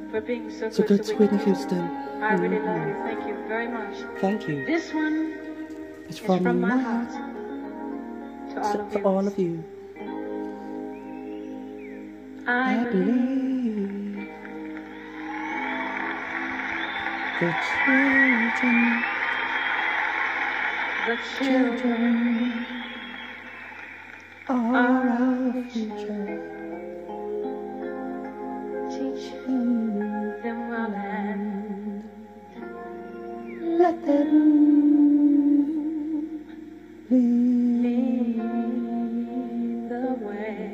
for being so So good good to Whitney Houston. I really love you. Thank you very much. Thank you. This one It's is from my heart to all of you. you. I I believe believe the children the children are our future. teach them well and Let them lead lead the way.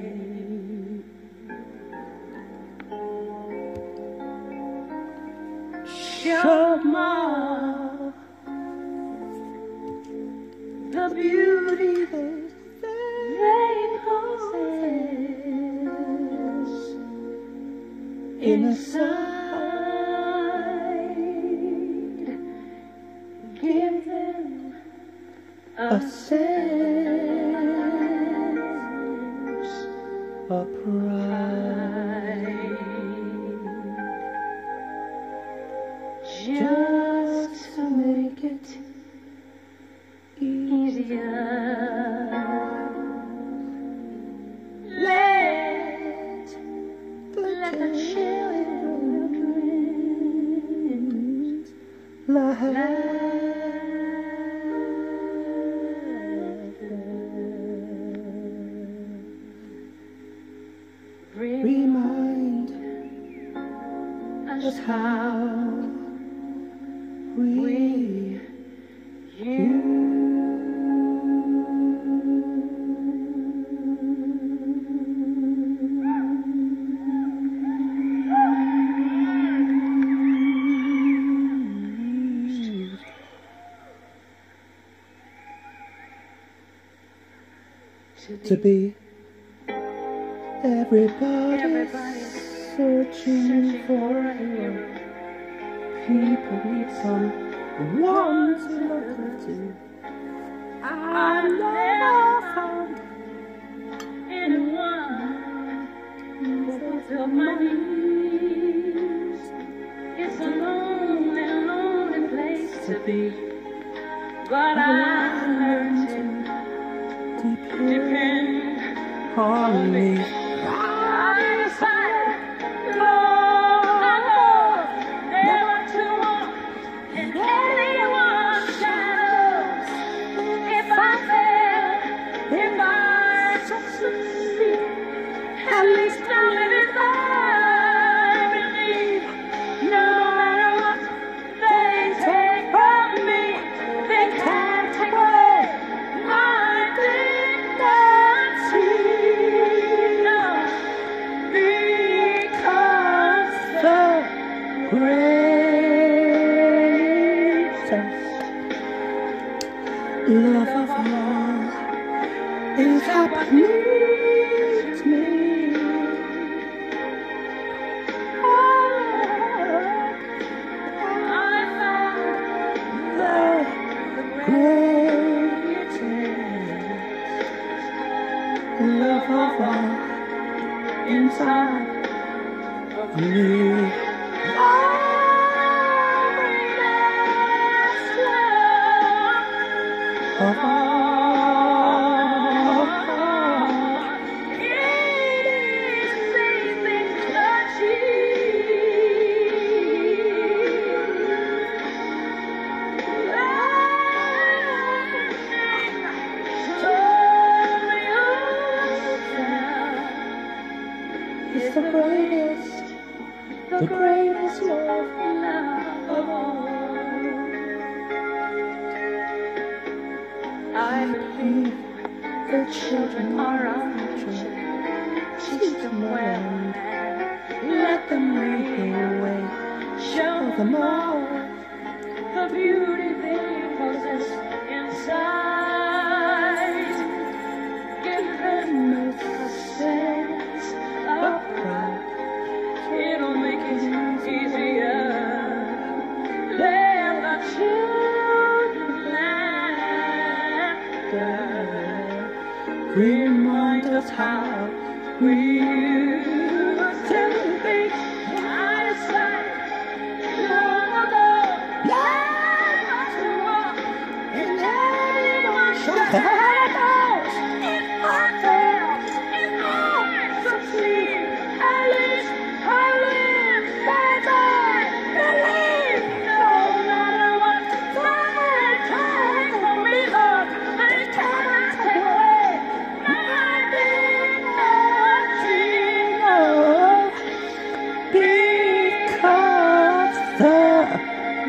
Show more the beauty they possess inside. Give them a sense of pride. Just to make it easier, let the children Remind us how we to be everybody searching for a hero. People need someone to look to. I never found anyone who fulfill my needs. It's a lonely, lonely place to be, but I learned to depend on me. I decided long ago never to walk in anyone's shadows. If I fail, if I succeed, at least I'm living I believe. No matter what they take from me, they can't take away my dignity. No, because The greatest love of all is happening to me. I found The greatest love of all inside of me. Of all, it is safe and it's the greatest love of all. I believe The children are are our our future. future. Teach them well and Let them lead the way. show Them all the beauty they possess inside. Give them a sense of pride. It'll make it easier. Let the children laughter remind us how we used to be. I decided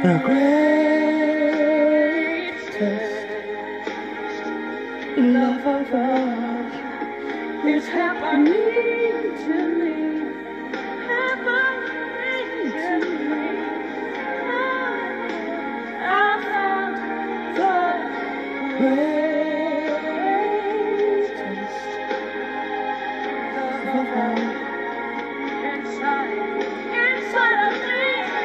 The greatest love of all is happening to me. Happening to me. I found the greatest love of all inside of me.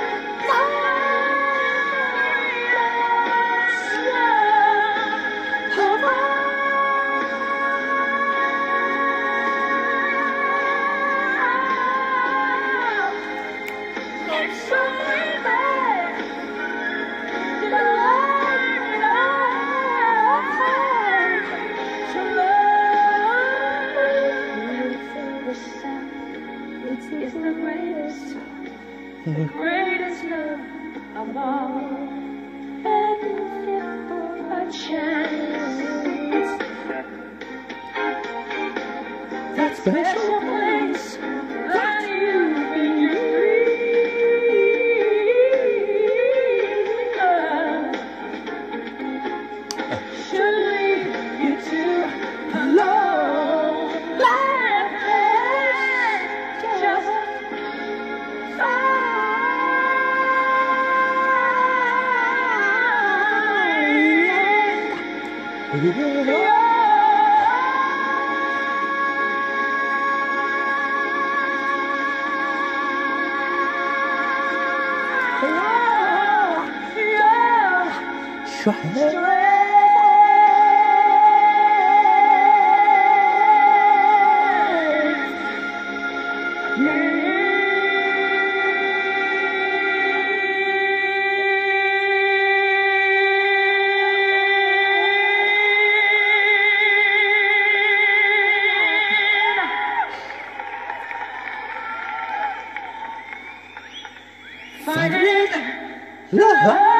It's the greatest love of all. And if for a chance, that special place that you should lead you to the Lord. Just find it, love.